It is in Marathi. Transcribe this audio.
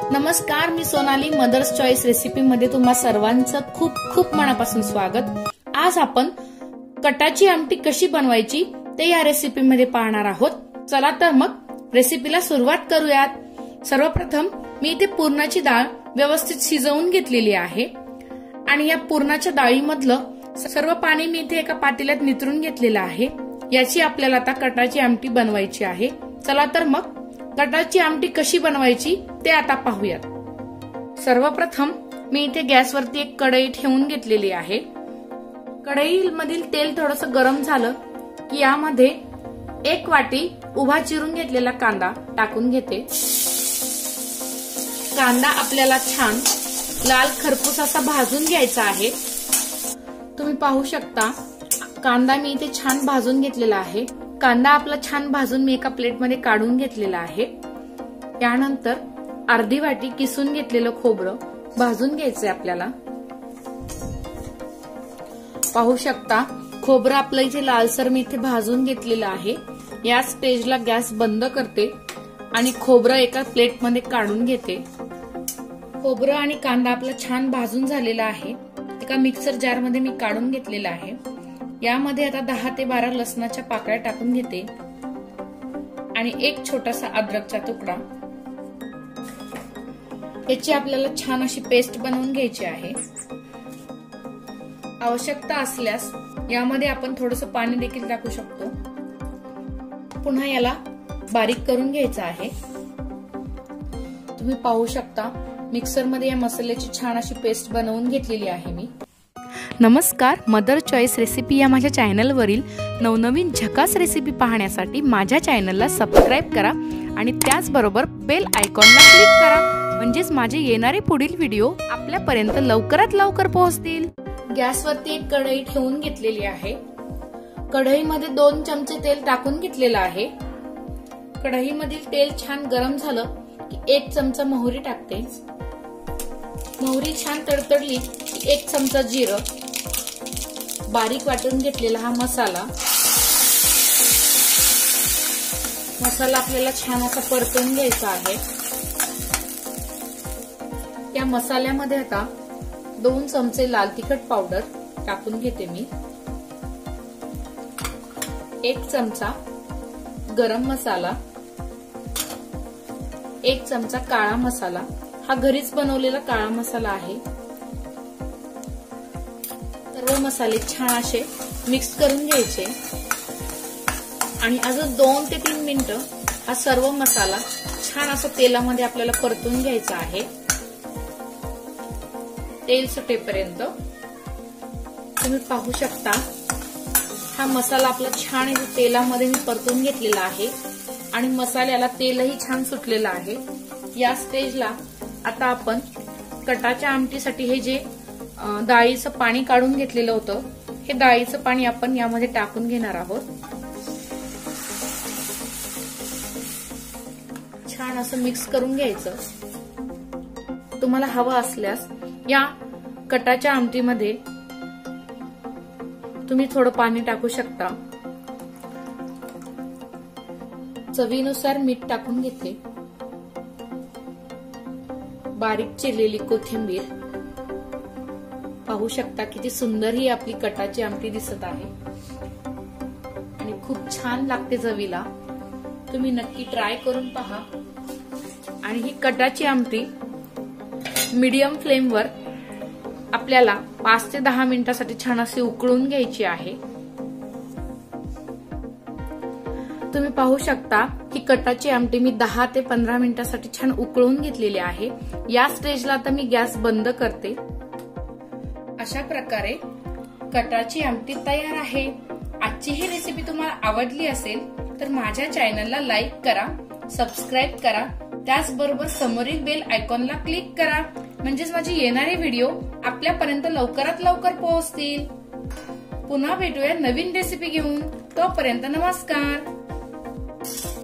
नमस्कार, मी सोनाली. मदर्स चॉईस रेसिपी मध्ये तुम्हा सर्वांचं खूप खूप मनापासून स्वागत. आज आपण कटाची आमटी कशी बनवायची ते या रेसिपी मध्ये पाहणार आहोत. चला तर मग रेसिपीला सुरुवात करूयात. सर्वप्रथम मी इथे पुरणाची डाळ व्यवस्थित शिजवून घेतलेली आहे आणि या पुरणाच्या डाळीमधलं सर्व पाणी मी इथे एका पातेल्यात नितरून घेतलेलं आहे. याची आपल्याला आता कटाची आमटी बनवायची आहे. चला तर मग कटाची आमटी कशी बनवायची ते आता पाहूयात. सर्वप्रथम मी इथे गॅसवरती एक कढई ठेवून घेतलेली आहे. कढईमधील तेल थोडंसं गरम झालं की यामध्ये एक वाटी उभा चिरून घेतलेला कांदा टाकून घेते. कांदा आपल्याला छान लाल खरपूस असा भाजून घ्यायचा आहे. तुम्ही पाहू शकता कांदा मी इथे छान भाजून घेतलेला आहे. कांदा आपला छान भाजून मी एका प्लेटमध्ये काढून घेतलेला आहे. यानंतर अर्धी वाटी किसून घेतलेलं खोबरं भाजून घ्यायचंय आपल्याला. पाहू शकता खोबरं आपलं इथे लालसर मी इथे भाजून घेतलेलं आहे. या स्टेजला गॅस बंद करते आणि खोबरं एका प्लेटमध्ये काढून घेते. खोबरं आणि कांदा आपला छान भाजून झालेला आहे. एका मिक्सर जार मध्ये मी काढून घेतलेला आहे. यामध्ये आता 10 ते 12 लसणाच्या पाकळ्या टाकून घेते आणि एक छोटासा अद्रकचा तुकडा. याची आपल्याला छान अशी पेस्ट बनवून घ्यायची आहे. आवश्यकता असल्यास यामध्ये आपण थोडंसं पाणी देखील टाकू शकतो. पुन्हा याला बारीक करून घ्यायचं आहे. तुम्ही पाहू शकता मिक्सर मध्ये या मसाल्याची छान अशी पेस्ट बनवून घेतलेली आहे मी. नमस्कार, मदर चॉईस रेसिपी या माझ्या चॅनलवरील नवनवीन झकास रेसिपी पाहण्यासाठी माझ्या चॅनलला सबस्क्राईब करा आणि त्याचबरोबर बेल आयकॉनला क्लिक करा, म्हणजेच माझे येणारे पुढील व्हिडिओ आपल्यापर्यंत लवकरात लवकर पोहोचतील. गॅसवरती एक कढई ठेवून घेतलेली आहे. कढईमध्ये 2 चमचे तेल टाकून घेतलेलं आहे. कढईमधील तेल छान गरम झालं की 1 चमचा मोहरी टाकते. मोहरी छान तडतडली की 1 चमचा जिरं, बारीक वाटून घेतलेला हा मसाला आपल्याला छान असा परतून घ्यायचा आहे. या मसाल्यामध्ये आता 2 चमचे लाल तिखट पावडर टाकून घेते मी. 1 चमचा गरम मसाला, 1 चमचा काळा मसाला. हा घरीच बनवलेला काळा मसाला आहे. सर्व मसाले छान असे मिक्स करून घ्यायचे आणि अजून 2 ते 3 मिनिटं हा सर्व मसाला छान असा तेलामध्ये आपल्याला परतून घ्यायचा आहे. तेल सुटेपर्यंत. तुम्ही पाहू शकता हा मसाला आपला छान तेलामध्ये मी परतून घेतलेला आहे आणि मसाल्याला तेलही छान सुटलेलं आहे. या स्टेजला आता आपण कटाच्या आमटीसाठी हे जे डाळीचं पाणी काढून घेतलेलं होतं, हे डाळीचं पाणी आपण यामध्ये टाकून घेणार आहोत. छान असं मिक्स करून घ्यायचं. तुम्हाला हवं असल्यास या कटाच्या आमटीमध्ये तुम्ही थोडं पाणी टाकू शकता. चवीनुसार मीठ टाकून घेते. बारीक चिरलेली कोथिंबीर. पाहू शकता किती सुंदर ही आपली कटाची आमटी दिसत आहे आणि खूप छान लागते चवीला. तुम्ही नक्की ट्राय करून पहा. आणि ही कटाची आमटी मीडियम फ्लेमवर आपल्याला 5 ते 10 मिनिटांसाठी छान अशी उकळून घ्यायची आहे. तुम्ही पाहू शकता की कटाची आमटी मी 10 ते 15 मिनिटांसाठी छान उकळून घेतलेली आहे. या स्टेजला आता मी गॅस बंद करते. अशा प्रकारे कटाची आमटी तयार आहे. आजची ही रेसिपी तुम्हाला आवडली असेल तर माझ्या चॅनलला लाईक करा, सबस्क्राईब करा, त्याचबरोबर समोरील बेल आयकॉनला क्लिक करा, म्हणजेच माझे येणारे व्हिडिओ आपल्यापर्यंत लवकरात लवकर पोहोचतील. पुन्हा भेटूया नवीन रेसिपी घेऊन. तोपर्यंत नमस्कार.